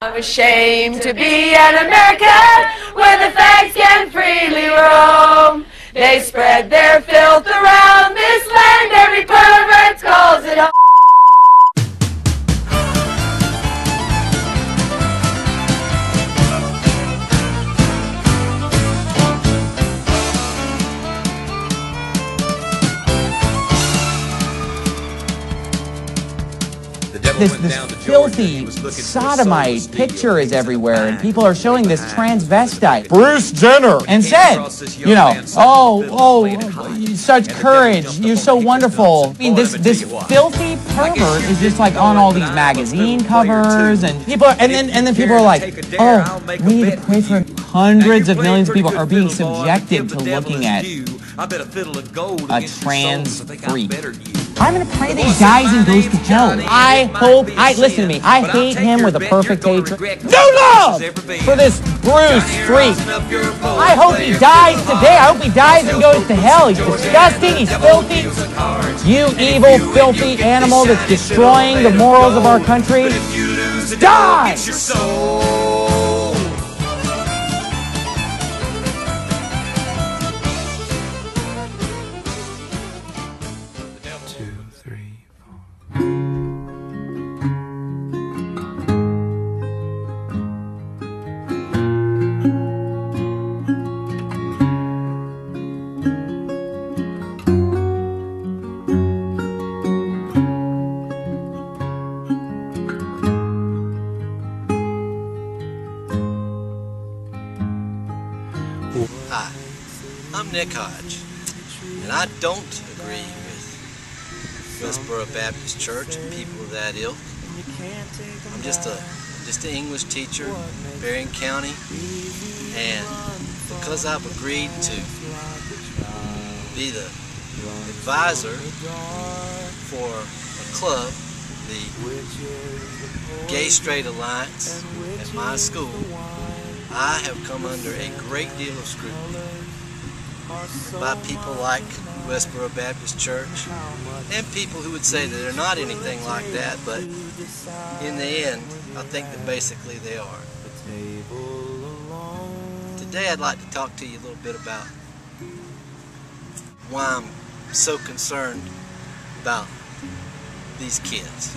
I'm ashamed to be an American where the fags can freely roam. They spread their filth around this land, every pervert calls it home. This filthy sodomite picture is everywhere, and people are showing this transvestite, Bruce Jenner, and said, you know, such courage, you're so wonderful. I mean, this filthy pervert is just like on all these magazine covers, and people are, and then people are like, oh, we need to pray for him. Hundreds of millions of people are being subjected to looking at a trans freak. I'm gonna pray that he dies and goes to hell. Listen to me, I hate him with a perfect hatred. No love for this Bruce freak. I hope he dies today. I hope he dies and goes to hell. He's disgusting, he's filthy. You evil, filthy animal that's destroying the morals of our country. Die! Hi, I'm Nick Hodge, and I don't agree with Westboro Baptist Church and people of that ilk. I'm just an English teacher in Berrien County, and because I've agreed to be the advisor for a club, the Gay Straight Alliance at my school, I have come under a great deal of scrutiny by people like Westboro Baptist Church and people who would say that they're not anything like that, but in the end, I think that basically they are. Today I'd like to talk to you a little bit about why I'm so concerned about these kids.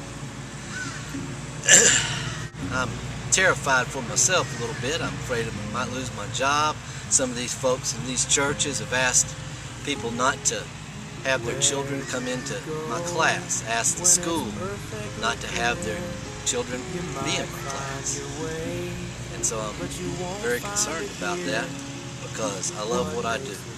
I'm terrified for myself a little bit. I'm afraid I might lose my job. Some of these folks in these churches have asked people not to have their children come into my class, asked the school not to have their children be in my class. And so I'm very concerned about that because I love what I do.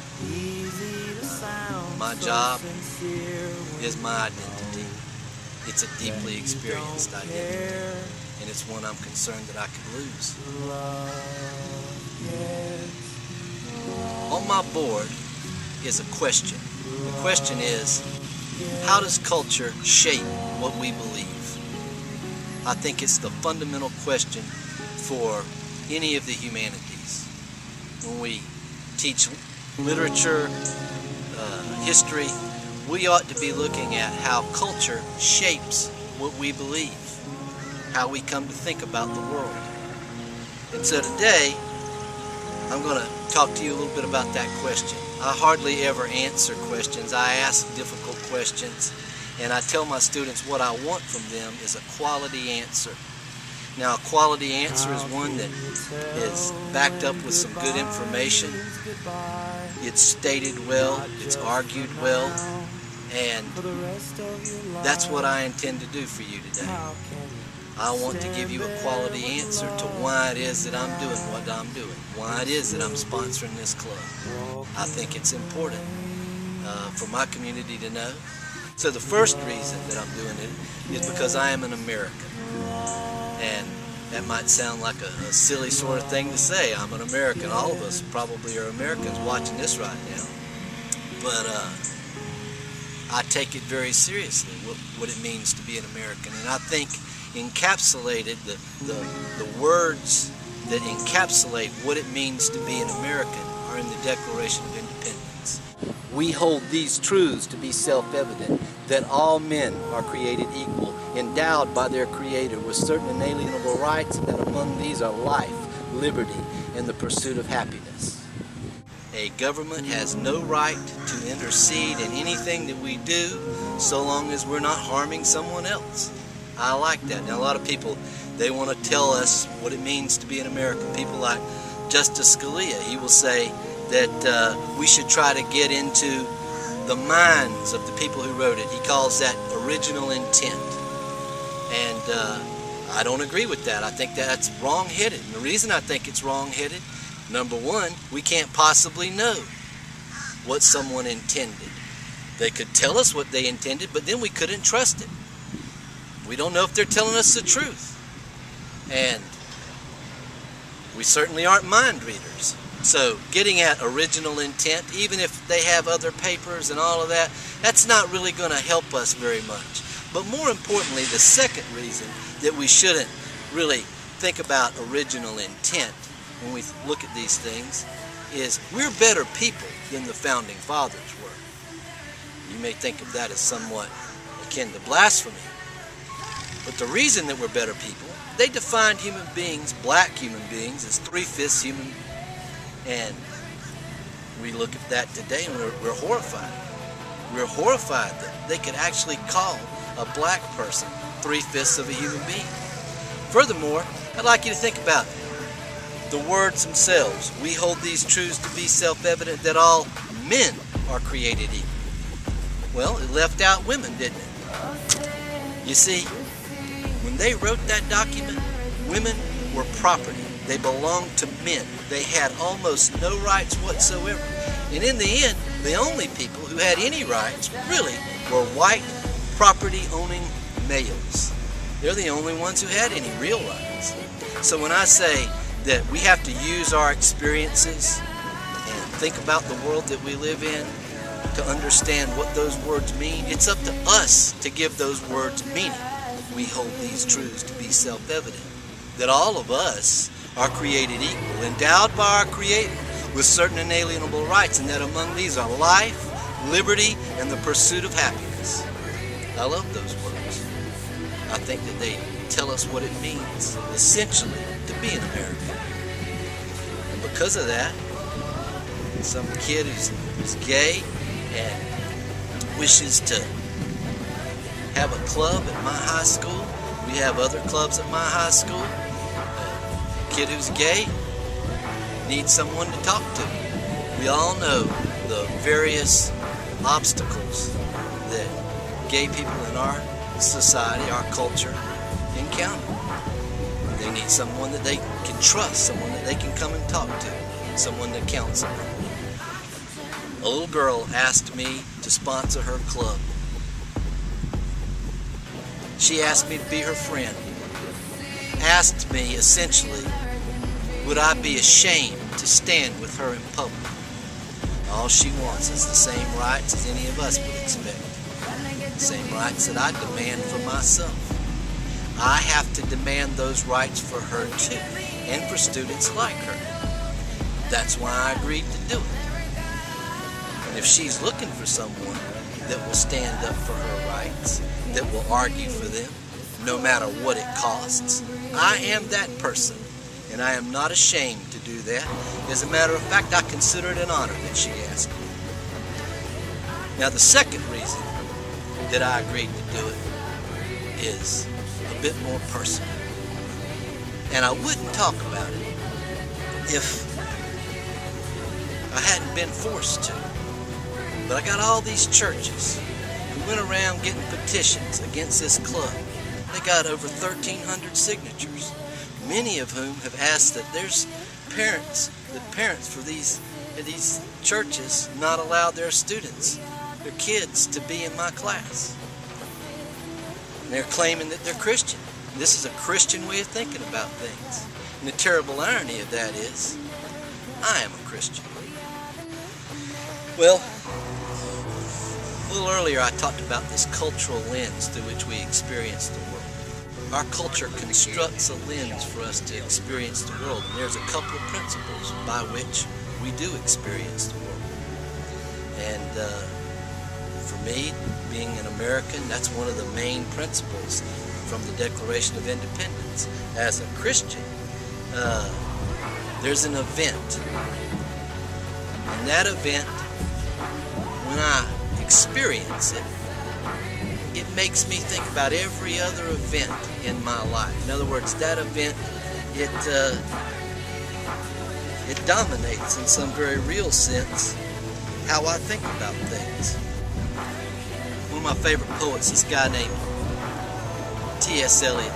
My job is my identity. It's a deeply experienced identity. And it's one I'm concerned that I could lose. On my board is a question. The question is, how does culture shape what we believe? I think it's the fundamental question for any of the humanities. When we teach literature, history, we ought to be looking at how culture shapes what we believe, how we come to think about the world. And so today, I'm going to talk to you a little bit about that question. I hardly ever answer questions. I ask difficult questions, and I tell my students what I want from them is a quality answer. Now, a quality answer is one that is backed up with some good information. It's stated well, it's argued well, and that's what I intend to do for you today. I want to give you a quality answer to why it is that I'm doing what I'm doing, why it is that I'm sponsoring this club. I think it's important for my community to know. So the first reason that I'm doing it is because I am an American. And that might sound like a silly sort of thing to say. I'm an American. All of us probably are Americans watching this right now. But I take it very seriously, what it means to be an American. And I think encapsulated, the words that encapsulate what it means to be an American are in the Declaration of Independence. We hold these truths to be self-evident, that all men are created equal endowed by their Creator with certain inalienable rights, and that among these are life, liberty, and the pursuit of happiness. A government has no right to intercede in anything that we do so long as we're not harming someone else. I like that. Now, a lot of people, they want to tell us what it means to be an American. People like Justice Scalia, he will say that we should try to get into the minds of the people who wrote it. He calls that original intent. And I don't agree with that. I think that's wrong-headed. And the reason I think it's wrong-headed, number one, we can't possibly know what someone intended. They could tell us what they intended, but then we couldn't trust it. We don't know if they're telling us the truth. And we certainly aren't mind readers. So getting at original intent, even if they have other papers and all of that, that's not really going to help us very much. But more importantly, the second reason that we shouldn't really think about original intent when we look at these things is we're better people than the Founding Fathers were. You may think of that as somewhat akin to blasphemy. But the reason that we're better people, they defined human beings, black human beings, as 3/5 human. And we look at that today and we're horrified. We're horrified that they could actually call a black person 3/5 of a human being. Furthermore, I'd like you to think about the words themselves. We hold these truths to be self-evident that all men are created equal. Well, it left out women, didn't it? You see, when they wrote that document, women were property. They belonged to men. They had almost no rights whatsoever. And in the end, the only people who had any rights, really, were white, property-owning males. They're the only ones who had any real rights. So when I say that we have to use our experiences and think about the world that we live in to understand what those words mean, it's up to us to give those words meaning. We hold these truths to be self-evident, that all of us are created equal, endowed by our Creator with certain inalienable rights, and that among these are life, liberty, and the pursuit of happiness. I love those words. I think that they tell us what it means, essentially, to be an American. And because of that, some kid who's gay and wishes to have a club at my high school. We have other clubs at my high school. A kid who's gay needs someone to talk to. We all know the various obstacles that gay people in our society, our culture, encounter. They need someone that they can trust, someone that they can come and talk to, someone to counsel them. A little girl asked me to sponsor her club. She asked me to be her friend. Asked me, essentially, would I be ashamed to stand with her in public? All she wants is the same rights as any of us would expect. The same rights that I demand for myself. I have to demand those rights for her too, and for students like her. That's why I agreed to do it. And if she's looking for someone that will stand up for her rights, that will argue for them, no matter what it costs, I am that person, and I am not ashamed to do that. As a matter of fact, I consider it an honor that she asked me. Now, the second reason that I agreed to do it is a bit more personal. And I wouldn't talk about it if I hadn't been forced to. But I got all these churches who went around getting petitions against this club. They got over 1,300 signatures, many of whom have asked that there's parents for these churches not allow their students, their kids, to be in my class. And they're claiming that they're Christian. This is a Christian way of thinking about things. And the terrible irony of that is, I am a Christian. Well, a little earlier I talked about this cultural lens through which we experience the world. Our culture constructs a lens for us to experience the world, and there's a couple of principles by which we do experience the world. And for me, being an American, that's one of the main principles from the Declaration of Independence. As a Christian, there's an event. And that event, when I experience it, it makes me think about every other event in my life. In other words, that event, it dominates in some very real sense how I think about things. One of my favorite poets, this guy named T.S. Eliot.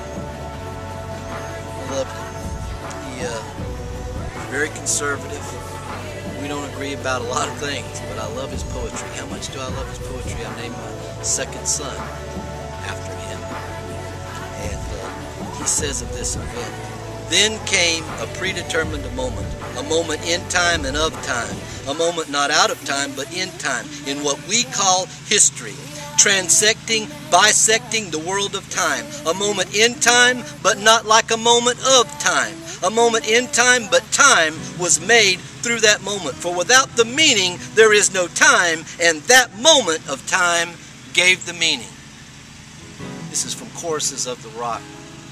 I loved him. He very conservative. We don't agree about a lot of things, but I love his poetry. How much do I love his poetry? I named my second son after him. And he says of this event, "Then came a predetermined moment, a moment in time and of time, a moment not out of time but in time, in what we call history, transecting, bisecting the world of time, a moment in time but not like a moment of time, a moment in time but time was made through that moment, for without the meaning there is no time, and that moment of time gave the meaning." This is from Choruses of the Rock.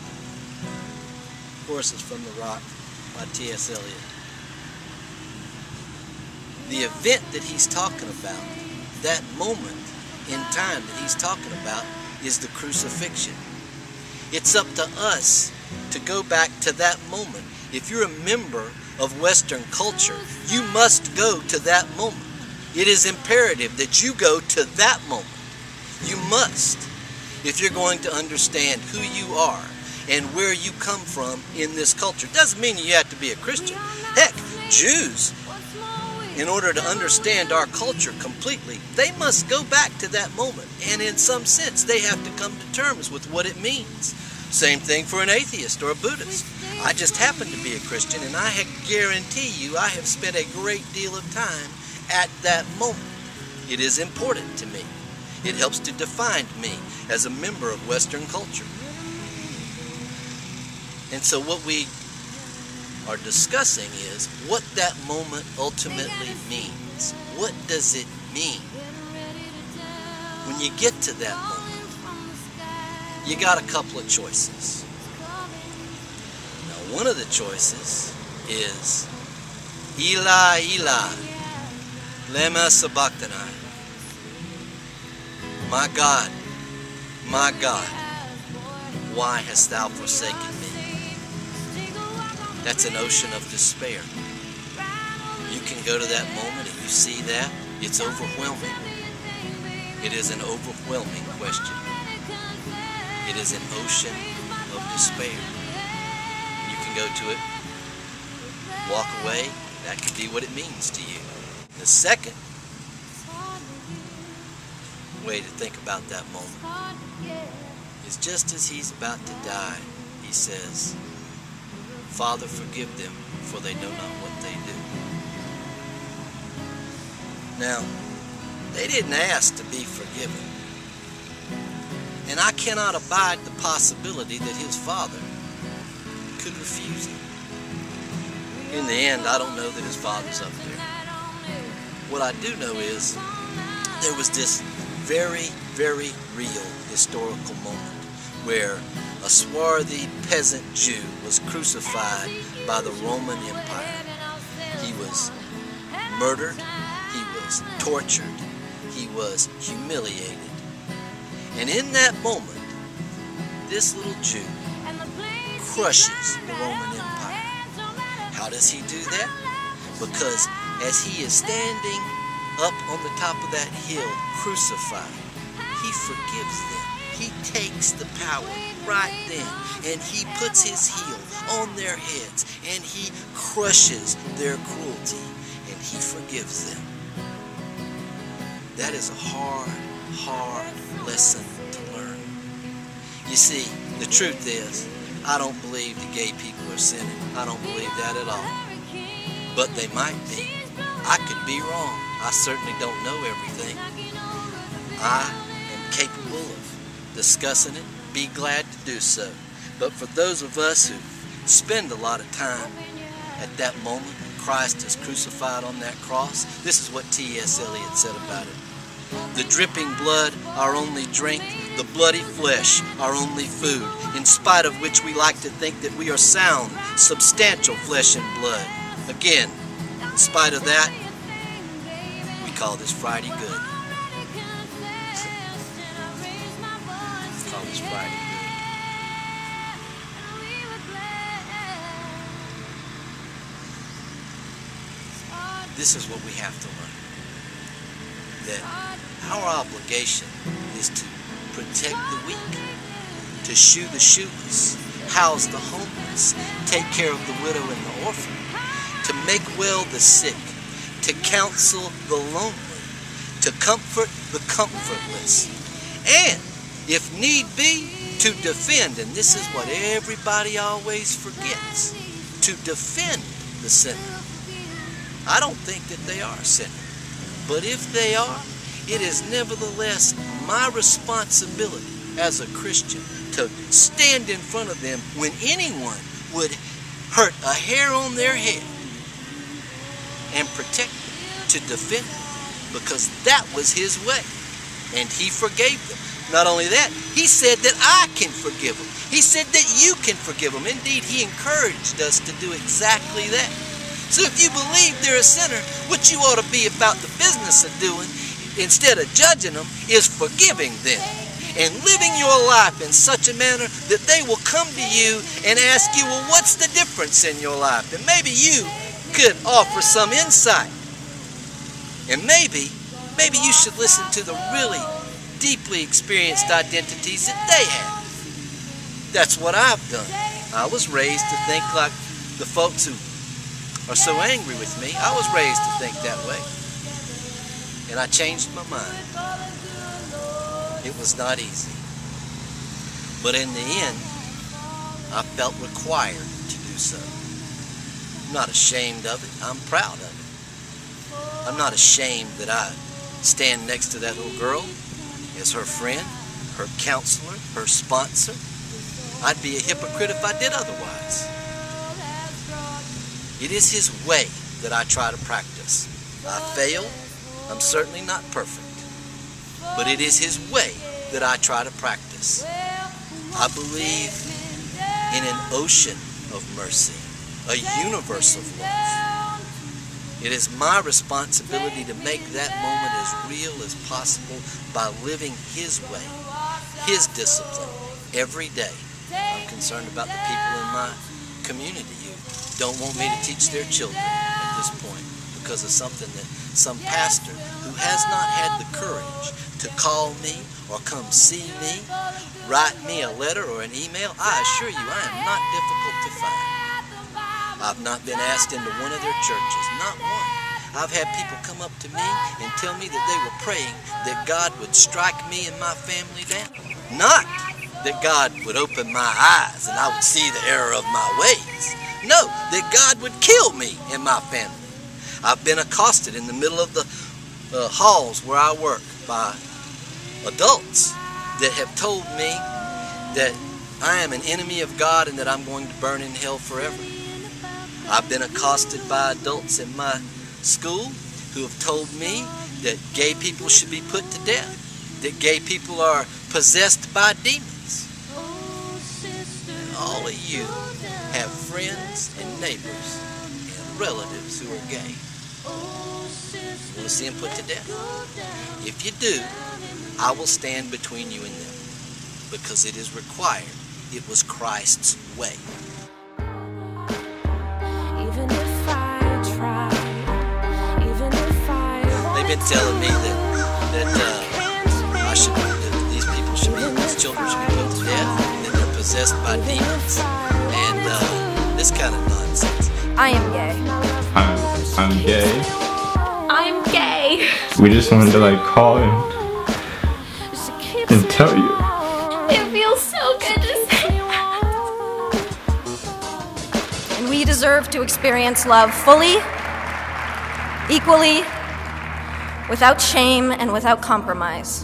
Choruses from the Rock by T.S. Eliot. The event that he's talking about, that moment in time that he's talking about, is the crucifixion. It's up to us to go back to that moment. If you're a member of Western culture, you must go to that moment. It is imperative that you go to that moment. You must, if you're going to understand who you are and where you come from in this culture. It doesn't mean you have to be a Christian. Heck, Jews, in order to understand our culture completely, they must go back to that moment. And in some sense, they have to come to terms with what it means. Same thing for an atheist or a Buddhist. I just happen to be a Christian, and I guarantee you I have spent a great deal of time at that moment. It is important to me. It helps to define me as a member of Western culture. And so what we are discussing is what that moment ultimately means. What does it mean? When you get to that moment, you got a couple of choices. Now, one of the choices is Eli, Eli, lema sabachthani. My God, why hast thou forsaken me? That's an ocean of despair. You can go to that moment and you see that. It's overwhelming. It is an overwhelming question. It is an ocean of despair. You can go to it, walk away. That could be what it means to you. The second way to think about that moment is just as he's about to die, he says, "Father, forgive them, for they know not what they do." Now, they didn't ask to be forgiven. And I cannot abide the possibility that his father could refuse him. In the end, I don't know that his father's up there. What I do know is there was this very, very real historical moment where a swarthy peasant Jew was crucified by the Roman Empire. He was murdered, he was tortured, he was humiliated. And in that moment, this little Jew crushes the Roman Empire. How does he do that? Because as he is standing up on the top of that hill, crucified, he forgives them. He takes the power right then, and he puts his heel on their heads, and he crushes their cruelty, and he forgives them. That is a hard lesson to learn. You see, the truth is, I don't believe the gay people are sinning. I don't believe that at all. But they might be. I could be wrong. I certainly don't know everything. I am capable of discussing it, be glad to do so. But for those of us who spend a lot of time at that moment when Christ is crucified on that cross, this is what T.S. Eliot said about it. The dripping blood, our only drink, the bloody flesh, our only food, in spite of which we like to think that we are sound, substantial flesh and blood. Again, in spite of that, we call this Friday good. We call this Friday good. This is what we have to learn. That our obligation is to protect the weak, to shoe the shoeless, house the homeless, take care of the widow and the orphan, to make well the sick, to counsel the lonely, to comfort the comfortless, and, if need be, to defend, and this is what everybody always forgets, to defend the sinner. I don't think that they are a sinner, but if they are, it is nevertheless my responsibility as a Christian to stand in front of them when anyone would hurt a hair on their head and protect them, to defend them, because that was his way, and he forgave them. Not only that, he said that I can forgive them. He said that you can forgive them. Indeed, he encouraged us to do exactly that. So if you believe they're a sinner, what you ought to be about the business of doing, instead of judging them, is forgiving them and living your life in such a manner that they will come to you and ask you, well, what's the difference in your life? And maybe you could offer some insight. And maybe you should listen to the really deeply experienced identities that they have. That's what I've done. I was raised to think like the folks who are so angry with me. I was raised to think that way. And I changed my mind. It was not easy. But in the end, I felt required to do so. I'm not ashamed of it. I'm proud of it. I'm not ashamed that I stand next to that little girl as her friend, her counselor, her sponsor. I'd be a hypocrite if I did otherwise. It is his way that I try to practice. I fail. I'm certainly not perfect. But it is his way that I try to practice. I believe in an ocean of mercy, a universe of love. It is my responsibility to make that moment as real as possible by living his way, his discipline, every day. I'm concerned about the people in my community who don't want me to teach their children at this point because of something that some pastor who has not had the courage to call me or come see me, write me a letter or an email. I assure you, I am not difficult to find. I've not been asked into one of their churches, not one. I've had people come up to me and tell me that they were praying that God would strike me and my family down. Not that God would open my eyes and I would see the error of my ways. No, that God would kill me and my family. I've been accosted in the middle of the halls where I work by adults that have told me that I am an enemy of God and that I'm going to burn in hell forever. I've been accosted by adults in my school who have told me that gay people should be put to death, that gay people are possessed by demons. And all of you have friends and neighbors and relatives who are gay. You want to see them put to death? If you do, I will stand between you and them, because it is required. It was Christ's way. They've been telling me that I should, that these people should be, these children should be put to death, that they're possessed by demons, and this kind of nonsense. I am gay. I'm gay. I'm gay. We just wanted to call and tell you. It feels so good to say that. And we deserve to experience love fully, equally, without shame and without compromise.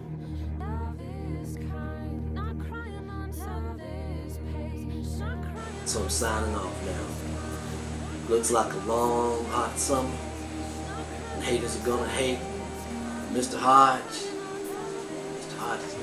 So I'm signing off now. Looks like a long, hot summer, and haters are gonna hate, Mr. Hodge. Mr. Hodge.